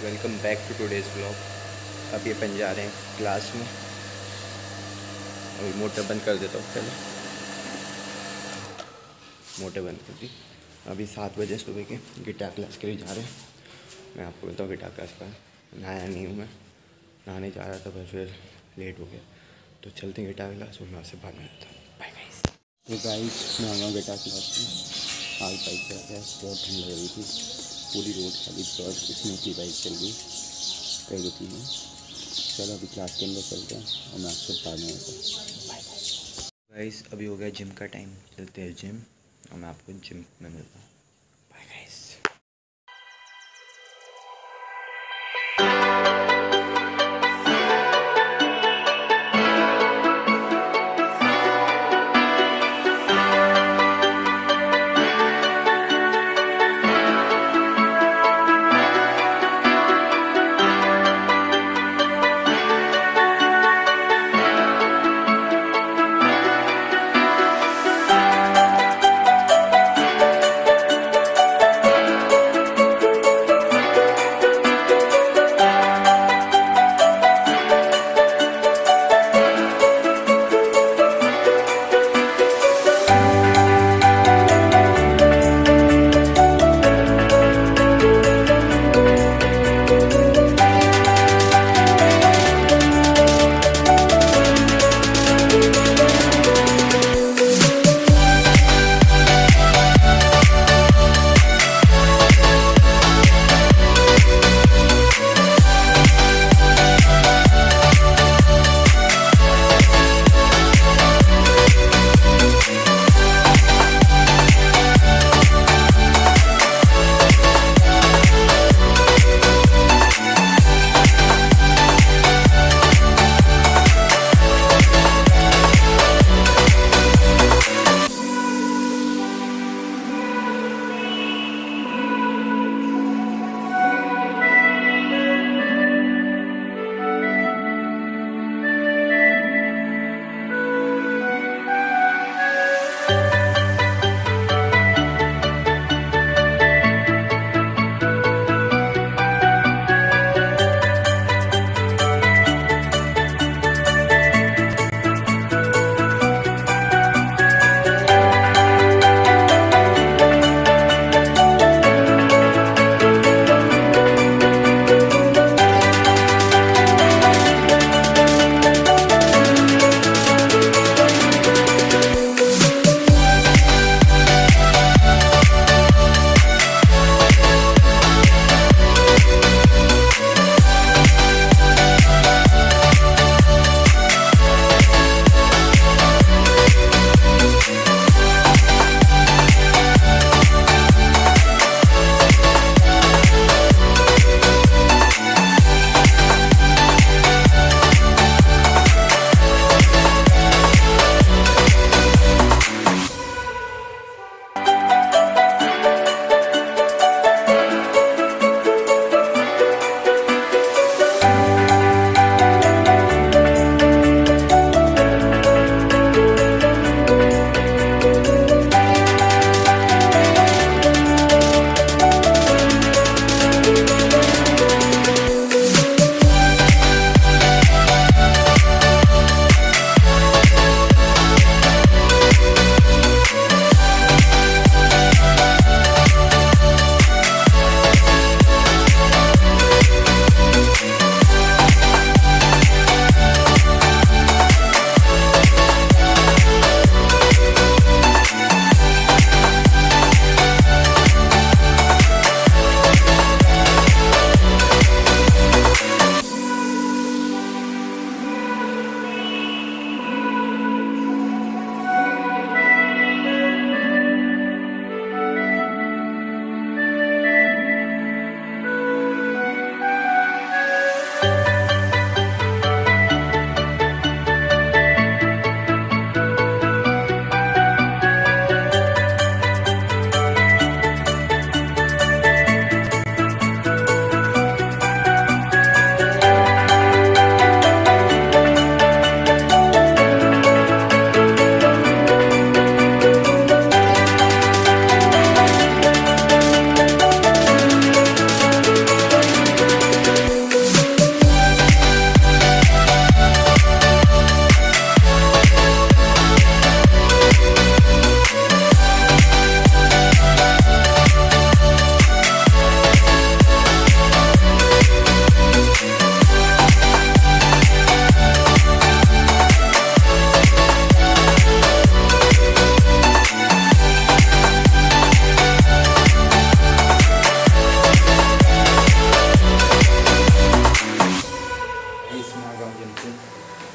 Welcome back to today's vlog. अब ये अपन जा रहे हैं क्लास में। अभी मोटर बंद कर देता हूँ, पहले मोटर बंद कर दी। अभी 7 बजे सुबह के गिटार क्लास के लिए जा रहे हैं। मैं आपको बताऊँ गिटार क्लास का नहाया नहीं हूँ मैं, नहाने जा रहा था पर फिर लेट हो गया, तो चलते हैं गिटार क्लास और मैं आपसे बाद में आता हूँ। Bye guys. तो गाइस मैं आ गया गिटार क्लास में। आग बाइक चला गया, बहुत ठंड लग रही थी, पूरी रोड खाली और इसमें की बाइक चल गई कई रुकी में। चलो अभी क्लास के अंदर चलते हैं और मैं आपसे बाद में आता हूँ। Bye guys. अभी हो गया जिम का टाइम, चलते हैं जिम और मैं आपको जिम में मिलता हूँ। Bye guys.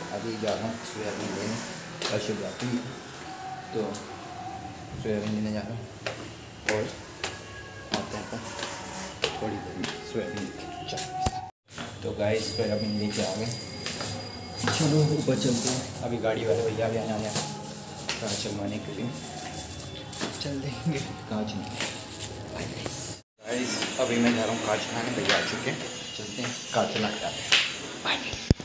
अभी जा रहा हूँ सोयाबीन लेने, कल शिवरात्रि है तो सोयाबीन लेने जा रहा हूँ और आते हैं अपन थोड़ी देर में सोयाबीन लेके। तो गाइस सोयाबीन लेके आ गए, चलो ऊपर चलते हैं। अभी गाड़ी वाले भैया भी आने आया कार चलवाने के लिए, चल देंगे कहाँ चलेंगे। गाइस अभी मैं जा रहा हूँ कार चलाने, भैया आ चुके हैं, चलते हैं कार चला के आते हैं। बाय।